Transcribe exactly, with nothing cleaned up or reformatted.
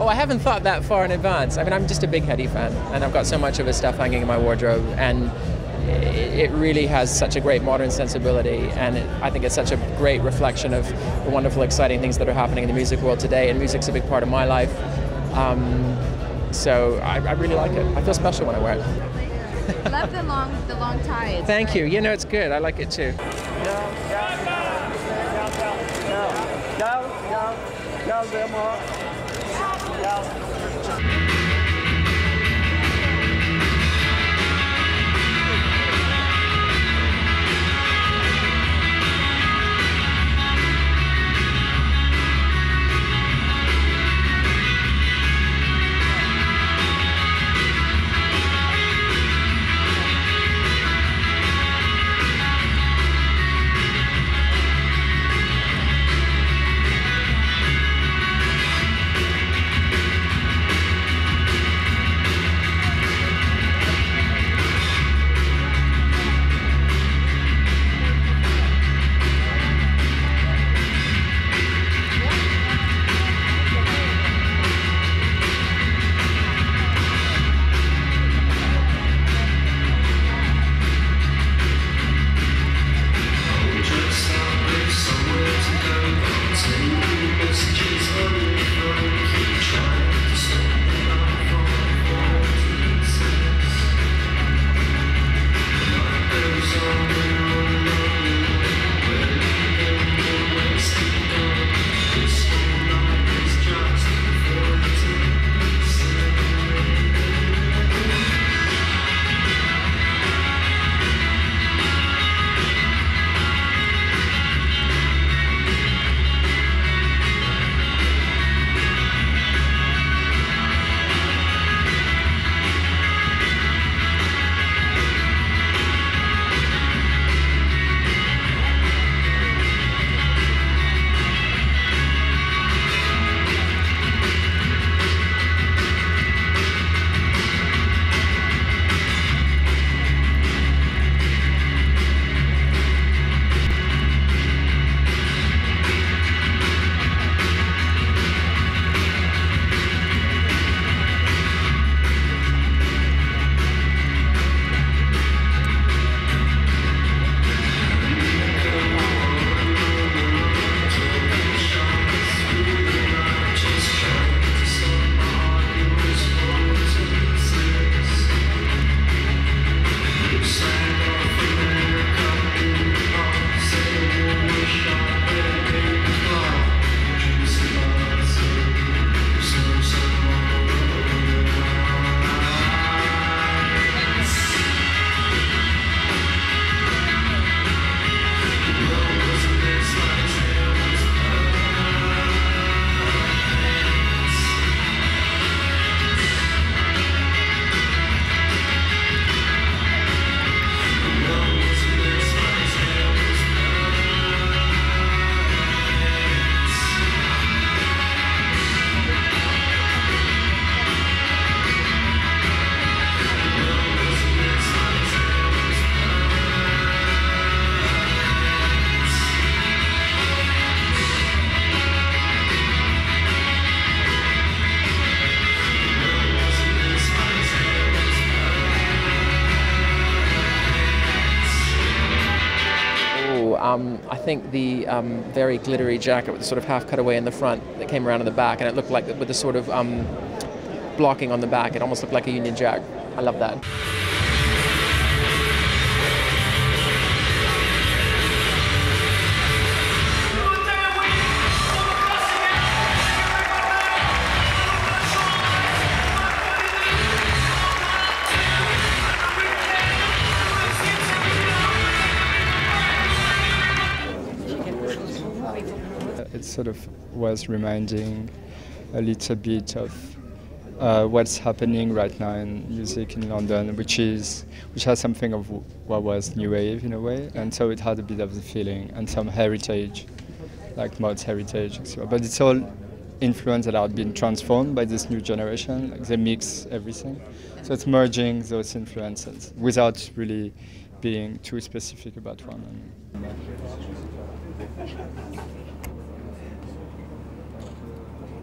I haven't thought that far in advance. I mean, I'm just a big Eddie fan, and I've got so much of his stuff hanging in my wardrobe, and it really has such a great modern sensibility, and it, I think it's such a great reflection of the wonderful, exciting things that are happening in the music world today, and music's a big part of my life. Um, so I, I really like it. I feel special when I wear it. Love the long, the long tie. It's Thank like, you. You know, it's good. I like it too. Um, I think the um, very glittery jacket with the sort of half cutaway in the front that came around in the back, and it looked like with the sort of um, blocking on the back, it almost looked like a Union Jack. I love that. It sort of was reminding a little bit of uh, what's happening right now in music in London, which is which has something of what was new wave in a way, and so it had a bit of the feeling and some heritage, like Mod's heritage, et cetera. But it's all influence that have been transformed by this new generation. Like they mix everything, so it's merging those influences without really being too specific about one.